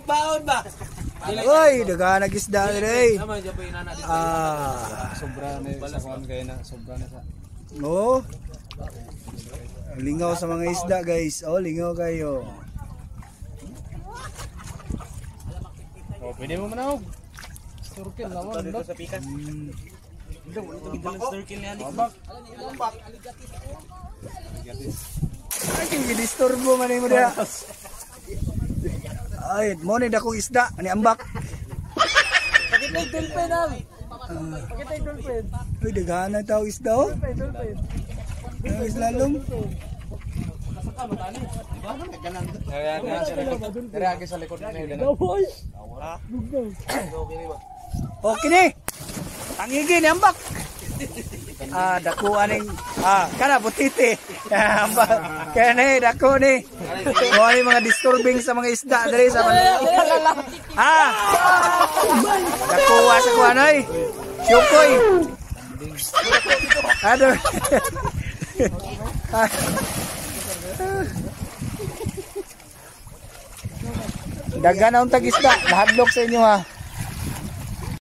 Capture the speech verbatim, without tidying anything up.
baon ba? Uy, daga nagisda rin. Ah, sobra na sa kuan kay na, sobra na sa. Oh. Lingaw sa mga isda, guys. Oh, lingaw kayo. Oh, pwede mo manawag. Snorkel naman dito sa pikas. Hindi mo ito biglang snorkel ni Alik. Bak. Ay, gidisturbo man mo dia. Ay, mo ni dakong isda, ani ambak. Pakitay dolphin ang. Pakitay dolphin. Uy, daghan taw isda oh. Dolphin. Ang islalom. Kaya na sa likod. Diragi sa likod na yun. Okay ni. Tangigi ni ambak. Ah, dako aning ah kana butiti. Ambak. Kaya ni dako ni. Mo ni mga disturbing sa mga isda diri sa ah. Dako sa kuan ay. Syukoy. Aduh. Dagan na untag isda, nahadlok sa inyo ha.